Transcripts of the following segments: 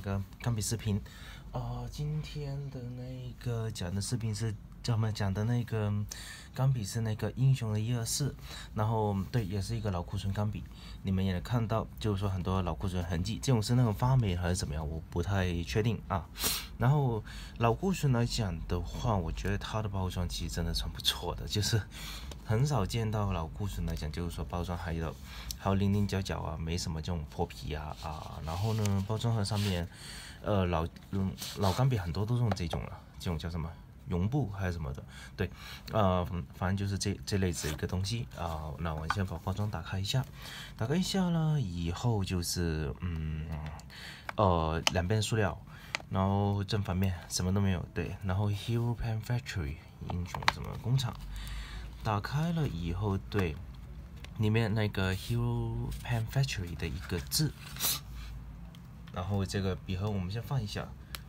个钢笔视频。今天的那个讲的视频是我们讲的那个钢笔是那个英雄的124，然后对，也是一个老库存钢笔。你们也看到，就是说很多老库存痕迹，这种是那种发霉还是怎么样，我不太确定啊。然后老库存来讲的话，我觉得它的包装其实真的算不错的，就是很少见到老库存来讲，就是说包装还有零零角角啊，没什么这种破皮啊。然后呢，包装盒上面，老钢笔很多都是用这种了，这种叫什么绒布还是什么的，对，反正就是这类子的一个东西啊。那我先把包装打开一下，了以后就是两边塑料，然后正反面什么都没有，对，然后 Hero Pen Factory 英雄什么工厂，打开了以后，对，里面那个 Hero Pen Factory 的一个字，然后这个笔盒我们先放一下。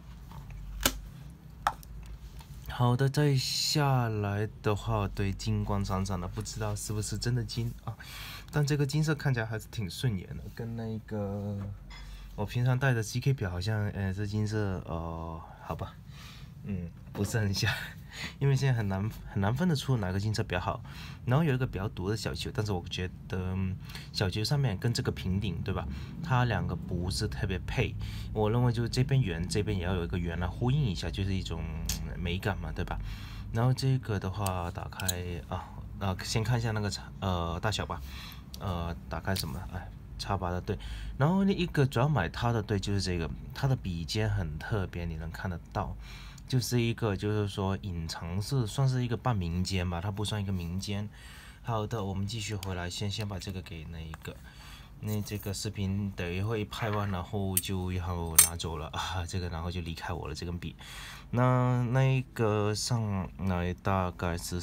好的，再下来的话，对，金光闪闪的，不知道是不是真的金啊？但这个金色看起来还是挺顺眼的，跟那个我平常戴的 CK 表好像，这金色，好吧，不是很像，因为现在很难分得出哪个金色比较好。然后有一个比较毒的小球，但是我觉得小球上面跟这个平顶，对吧？它两个不是特别配。我认为就是这边圆，这边也要有一个圆来呼应一下，就是一种美感嘛，对吧？然后这个的话，打开先看一下那个大小吧，打开什么？X8的，对。然后一个主要买它的，对，就是这个，它的笔尖很特别，你能看得到。就是一个，就是说隐藏式，算是一个半民间吧，它不算一个民间。好的，我们继续回来，先把这个给那这个视频等一会拍完，然后就要拿走了啊，这个然后就离开我了这根笔。那个上来大概是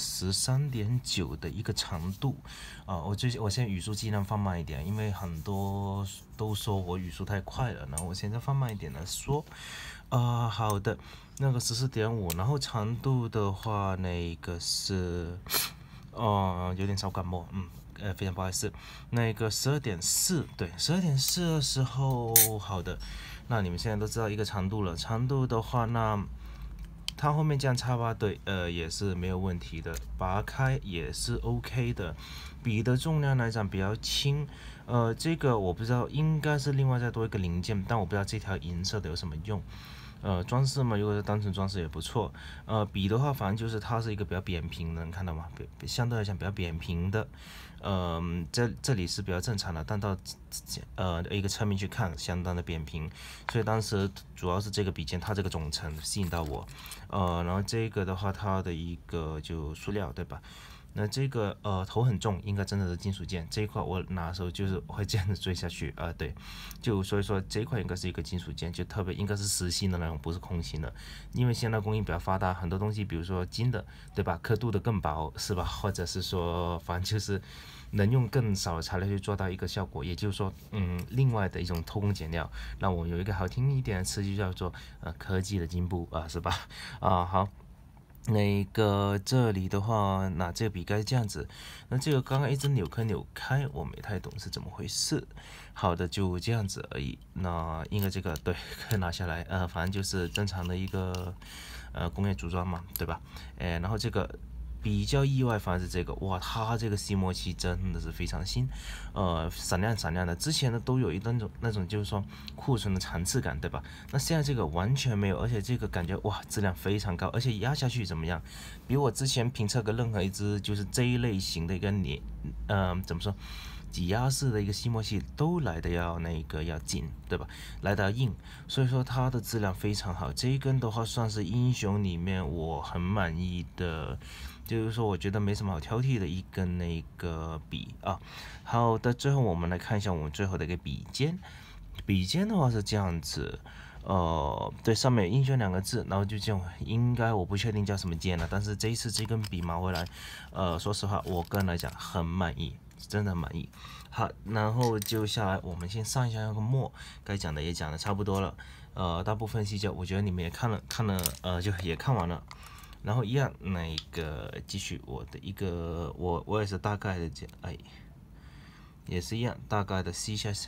13.9的一个长度啊，我现在语速尽量放慢一点，因为很多都说我语速太快了，然后我现在放慢一点来说。好的，那个14.5，然后长度的话，那个是，有点小感冒，非常不好意思。那个12.4，对，12.4的时候，好的，那你们现在都知道一个长度了。长度的话，那它后面这样X8，对，也是没有问题的，拔开也是 OK 的。笔的重量来讲比较轻，这个我不知道，应该是另外再多一个零件，但我不知道这条银色的有什么用。装饰嘛，如果是单纯装饰也不错。笔的话，反正就是它是一个比较扁平的，能看到吗？相对来讲比较扁平的。这里是比较正常的，但到一个侧面去看，相当的扁平。所以当时主要是这个笔尖，它这个总成吸引到我。然后这个的话，它的一个就塑料，对吧？那这个头很重，应该真的是金属件。这一块我拿的时候就是会这样子坠下去对，就所以说这一块应该是一个金属件，就特别应该是实心的那种，不是空心的。因为现在工艺比较发达，很多东西比如说金的，对吧？刻度的更薄，是吧？或者是说反正就是能用更少的材料去做到一个效果，也就是说，另外的一种偷工减料，让我有一个好听一点的词就叫做科技的进步是吧？好。那个这里的话，那这个笔该这样子，那这个刚刚一直扭开，我没太懂是怎么回事。好的，就这样子而已。那应该这个对，可以拿下来，反正就是正常的一个工业组装嘛，对吧？然后这个比较意外，反而是这个，哇，它这个吸墨器真的是非常新，闪亮的。之前的都有那种就是说库存的残次感，对吧？那现在这个完全没有，而且这个感觉哇，质量非常高，而且压下去怎么样？比我之前评测的任何一支就是这一类型的一个怎么说？挤压式的一个吸墨器都来的要紧，对吧？来的要硬，所以说它的质量非常好。这一根的话算是英雄里面我很满意的，就是说我觉得没什么好挑剔的一根那个笔啊。好的，最后我们来看一下我们最后的一个笔尖。笔尖的话是这样子，对，上面有英雄两个字，然后就这种，应该我不确定叫什么尖了，但是这一次这根笔拿回来，说实话，我个人来讲很满意，真的很满意。好，然后就下来，我们先上一下那个墨，该讲的也讲的差不多了，大部分细节我觉得你们也看了，就也看完了。然后一样，那个继续我的一个，我也是大概的也是一样，大概的吸一下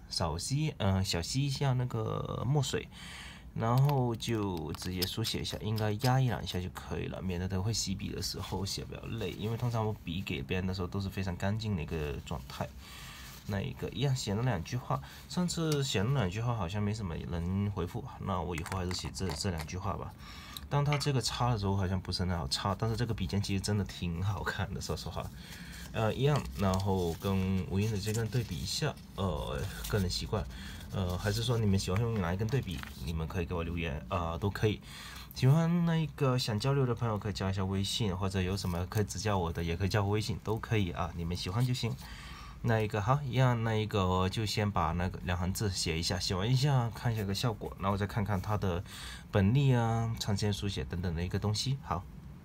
小吸一下那个墨水，然后就直接书写一下，应该压一两下就可以了，免得它会洗笔的时候写比较累。因为通常我笔给别人的时候都是非常干净的一个状态。那一个一样写了2句话，上次写了2句话好像没什么人回复，那我以后还是写这2句话吧。当它这个擦的时候好像不是很好擦，但是这个笔尖其实真的挺好看的，说实话。一样，然后跟无印的这根对比一下，个人习惯，还是说你们喜欢用哪一根对比，你们可以给我留言都可以。喜欢那个想交流的朋友可以加一下微信，或者有什么可以指教我的也可以加我微信，都可以啊，你们喜欢就行。那一个好，一样，那一个我就先把那个2行字写一下，写完一下看一下个效果，然后再看看它的本例啊、长时间书写等等的一个东西。好。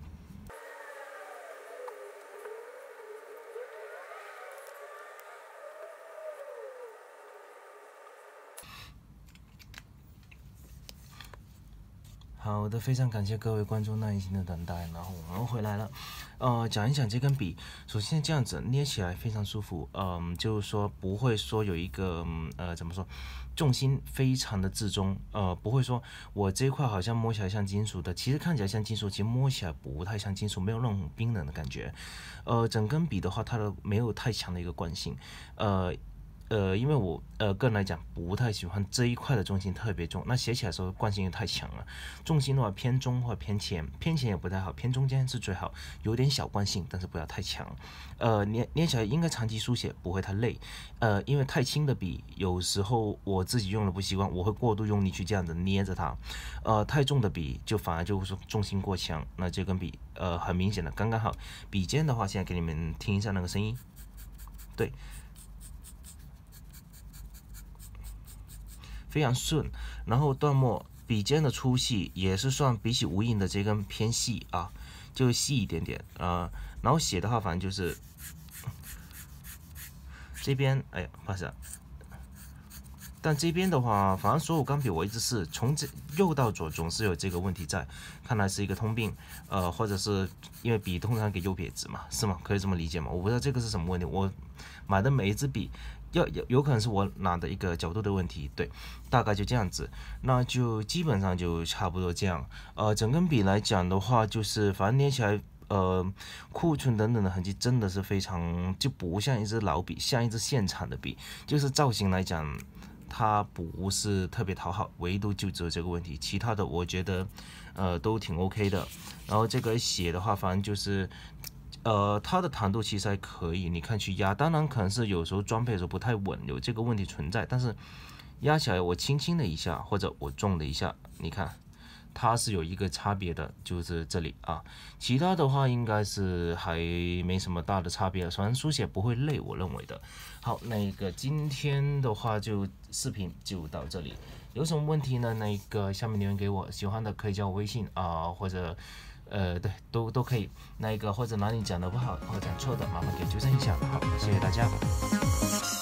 好的，非常感谢各位观众耐心的等待，然后我们回来了。讲一讲这根笔，首先这样子捏起来非常舒服，就是说不会说有一个怎么说，重心非常的自中，不会说我这一块好像摸起来像金属的，其实看起来像金属，其实摸起来不太像金属，没有那种冰冷的感觉。整根笔的话，它的没有太强的一个惯性，因为我个人来讲不太喜欢这一块的重心特别重，那写起来的时候惯性又太强了。重心的话偏中或偏前，偏前也不太好，偏中间是最好，有点小惯性，但是不要太强。捏起来应该长期书写不会太累。因为太轻的笔有时候我自己用的不习惯，我会过度用力去这样子捏着它。太重的笔就反而就会说重心过强，那这根笔很明显的刚刚好。笔尖的话，现在给你们听一下那个声音，对。非常顺，然后断墨笔尖的粗细也是算比起无印的这根偏细啊，就细一点点然后写的话，反正就是这边，哎呀，不好意思，但这边的话，反正所有钢笔我一直是从右到左总是有这个问题在，看来是一个通病，或者是因为笔通常给右撇子嘛，是吗？可以这么理解吗？我不知道这个是什么问题，我买的每一支笔。有可能是我拿的一个角度的问题，对，大概就这样子，那就基本上就差不多这样。整根笔来讲的话，就是反正捏起来，库存等等的痕迹真的是非常，就不像一支老笔，像一支现产的笔，就是造型来讲，它不是特别讨好，唯独就只有这个问题，其他的我觉得，都挺 OK 的。然后这个写的话，反正就是。它的弹度其实还可以，你看去压，当然可能是有时候装配的时候不太稳，有这个问题存在。但是压起来我轻轻的一下，或者我重的一下，你看它是有一个差别的，就是这里啊。其他的话应该是还没什么大的差别，反正书写不会累，我认为的。好，那个今天的话就视频就到这里，有什么问题呢？那个下面留言给我，喜欢的可以加我微信或者。对，都可以。那一个或者哪里讲的不好或者讲错的，麻烦给纠正一下。好，谢谢大家。